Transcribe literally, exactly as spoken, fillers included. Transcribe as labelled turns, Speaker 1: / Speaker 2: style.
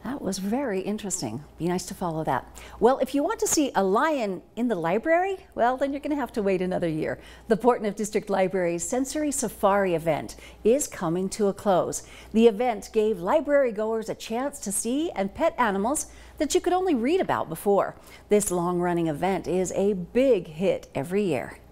Speaker 1: That was very interesting. Be nice to follow that. Well, if you want to see a lion in the library, well, then you're going to have to wait another year. The Portneuf District Library's Sensory Safari event is coming to a close. The event gave library goers a chance to see and pet animals that you could only read about before. This long-running event is a big hit every year.